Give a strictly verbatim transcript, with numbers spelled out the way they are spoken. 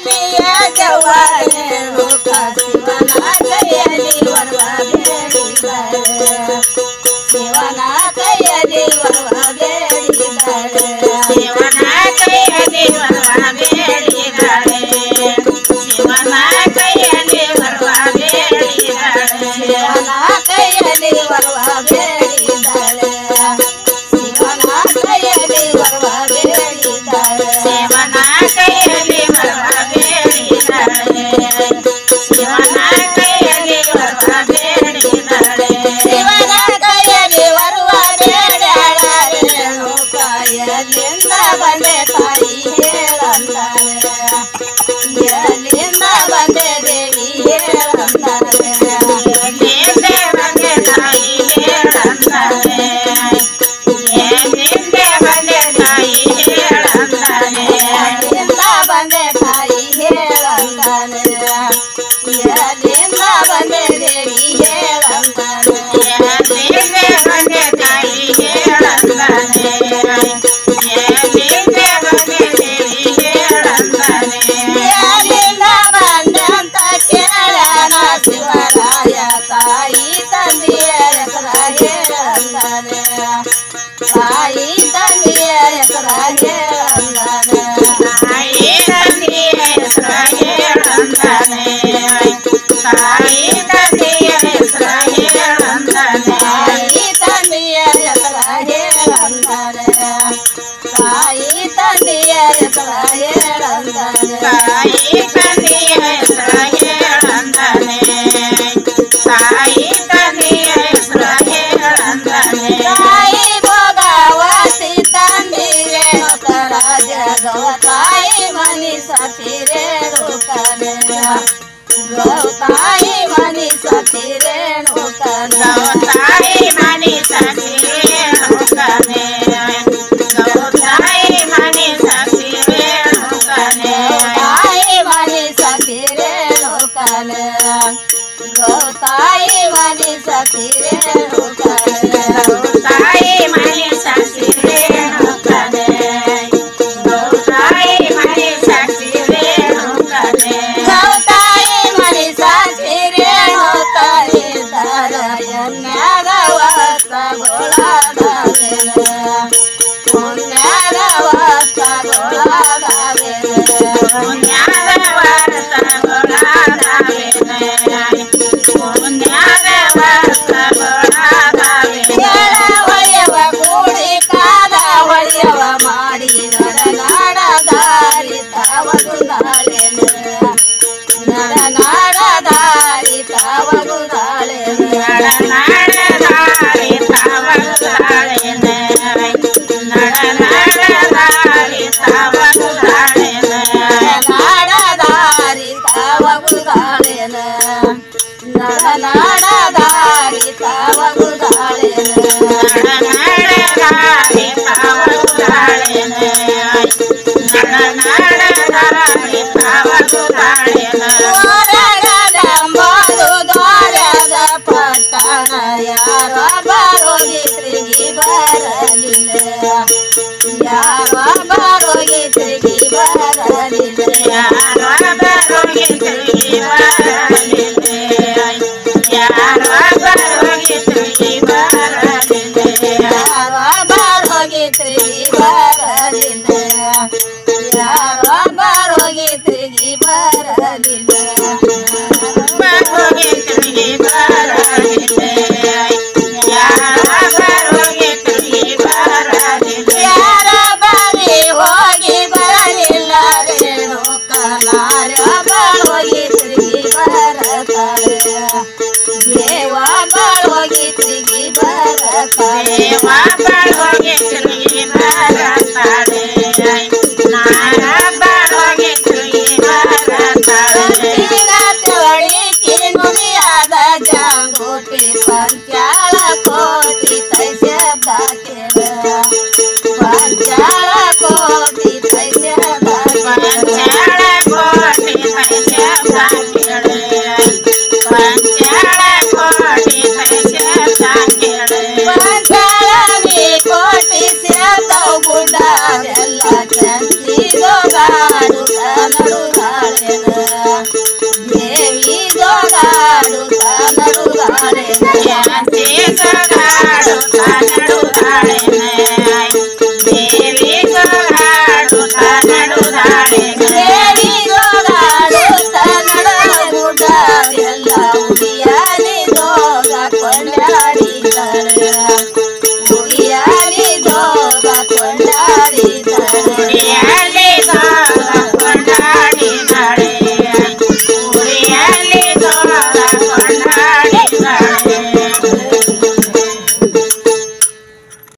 ಮನೆಯ ಜವ್ವ ರೇಣುಕ ಶಿವನ ಕೈಯಲ್ಲಿ ವರವ ಬೇಡಿದಳೆ ಶಿವನ ಕೈಯಲ್ಲಿ ವರವ ಬೇಡಿದಳೆ ಶಿವನ ಕೈಯಲ್ಲಿ ವರವ ಬೇಡಿದಳೆ ಶಿವನ ಕೈಯಲ್ಲಿ ವರವ ಬೇಡಿದಳೆ ಶಿವನ ಕೈಯಲ್ಲಿ ವರವ ಬೇಡಿದಳೆ ಶಿವನ ಕೈಯಲ್ಲಿ ವರವ ಬೇಡಿದಳೆ ಶಿವನ ಕೈಯಲ್ಲಿ ವರವ ಬೇಡಿದಳೆ ಶಿವನ ಕೈಯಲ್ಲಿ ವರವ ಬೇಡಿದಳೆ ಶಿವನ ಕೈಯಲ್ಲಿ ವರವ ಬೇಡಾಳೆ ರೇಣುಕ ಎಲ್ಲಿಂದ ಬಂದೆ ತಾಯಿ ಹೇಳಂತಾಳೆ ಎಲ್ಲಿಂದ ಬಂದೆ ದೇವಿ ಹೇಳಂತಾಳೆ ಎಲ್ಲಿಂದ ಬಂದೆ ತಾಯಿ ಹೇಳಂತಾಳೆ ಎಲ್ಲಿಂದ ಬಂದೆ ತಾಯಿ ಹೇಳಂತಾಳೆ ಎಲ್ಲಿಂದ ಬಂದೆ ತಾಯಿ ಹೇಳಂತಾಳೆ ಎಲ್ಲಿಂದ ಬಂದೆ ದೇವಿ ಹೇಳಂತಾಳೆ ಎಲ್ಲಿಂದ ಬಂದೆ ತಾಯಿ ಹೇಳಂತಾಳೆ ಎಲ್ಲಿಂದ ಬಂದೆ ದೇವಿ ಹೇಳಂತಾಳೆ ಎಲ್ಲಿಂದ ಬಂದೆ ಅಂತ ಕೇಳಣ ಶಿವರಾಯ ತಾಯಿ ತಂದೆಯ ಹೆಸರ ಹೇಳಂತಾನೆ ತಾಯಿ ತಂದೆಯ ಹೆಸರ ಹೇಳಂತಾನೆ ತಾಯಿ ತಂದೆಯ ಹೆಸರ ಹೇಳಂತಾನೆ ತಾಯಿ ತಂದೆಯ ಹೆಸರ ಹೇಳಂತಾನೆ ತಾಯಿ ತಂದೆಯ ಹೆಸರ ಹೇಳಂತಾನೆ ತಾಯಿ ತಂದೆಯ ಹೆಸರ ಹೇಳಂತಾನೆ ತಾಯಿ ತಂದೆಯ ಹೆಸರ ಹೇಳಂತಾನೆ ತಾಯಿ ತಂದೆಯ ಹೆಸರ ಹೇಳಂತಾನೆ ತಾಯಿ ಭೋಗವತಿ ತಂದೆ ರೇಣುಕರ ಜಗವ ತಾಯಿ ಮನಿ ಸತಿ ರೇಣುಕನೆ ಗೌ ತಾಯಿ ಮನಿ ಸತಿ ರೇಣುಕನೆ ತಾಯಿ ಮನಿ ಸತಿ ರೇಣುಕನೆ ಗೌ ತಾಯಿ ಮನಿ ಸತಿ ರೇಣುಕನೆ ತಾಯಿ ಮನಿ ಸತಿ ರೇಣುಕನೆ ಗೌ ತಾಯಿ ಮನಿ ಸತಿ ರೇಣುಕನೆ ತಾಯಿ ಮನಿ ಸತಿ ರೇಣುಕನೆ ಗೌ ತಾಯಿ ಮನಿ ಸತಿ ರೇಣುಕನೆ ಗೌ ತಾಯಿ ಮನಿ ಸತಿ ರೇಣುಕನೆ ಧರಯನ್ಯಾದ ವಸ್ತುಗಳಾದವೆಲೆ ಪುಣ್ಯದ ವಸ್ತುಗಳಾದವೆಲೆ ಪುಣ್ಯದ ವಸ್ತುಗಳಾದವೆಲೆ ಪುಣ್ಯದ ವಸ್ತುಗಳಾದವೆಲೆ ಹೊಳೆಯವ ಕೂಡಿ ಕಾದ ಹೊಳೆಯವ ಮಾಡಿ ನರನಾಡ ದಾರಿ ತಾವಗುದಾಳೆನೆ ನರನಾಡ ದಾರಿ ತಾವಗುದಾಳೆನೆ ನರನಾಡ ದಾರಿ ತಾವಗುದಾಳೆನೆ ನರನಾಡ ದಾರಿ ತಾವಗುದಾಳೆನೆ ನರನಾಡ ದಾರಿ ತಾವಗುದಾಳೆನೆ ನರನಾಡ ದಾರಿ ತಾವಗುದಾಳೆನೆ ನರನಾಡ ದಾರಿ ತಾವಗುದಾಳೆನೆ ನರನಾಡ ದಾರಿ ತಾವಗುದಾಳೆನೆ ಓರಗದಂಬರು ದ್ವಾರದ ಪಟ್ಟಣ ಯಾರ ಬರೋಗಿತ್ರಿಗೆ ಬರಲಿಲ್ಲ ಯಾರ ಬರೋಗಿತ್ರಿಗೆ ಬರಲಿಲ್ಲ ಯಾರ ಬರೋಗಿತ್ರಿಗೆ ಬರಲಿಲ್ಲ ಯಾರ ಬರೋಗಿತ್ರಿಗೆ ಬರಲಿಲ್ಲ ಯಾರ ಬರೋಗಿತ್ರಿಗೆ ಬರಲಿಲ್ಲ ಯಾರ ಬರೋಗಿತ್ರಿಗೆ ಬರಲಿಲ್ಲ ಬರೋಗಿತ್ರಿಗೆ ಬರಲಿಲ್ಲ ಯಾರ ಬರೋಗಿತ್ರಿಗೆ ಬರಲಿಲ್ಲ ಯಾರ ಬರಿ ಹೋಗಿ ಬರಲಿಲ್ಲ ರೇಣುಕನಾರ ಬರೋಗಿತ್ರಿಗೆ ಬರತಾಳೆ ದೇವ ಬರೋಗಿತ್ರಿಗೆ ಬರತಾಳೆ ದೇವ ಬರೋಗಿತ್ರಿಗೆ ಬರತಾಳೆ ನಾರ ಬರೋಗಿತ್ರಿಗೆ ಬರತಾಳೆ ಸಗಾಡುತ್ತಾನೆ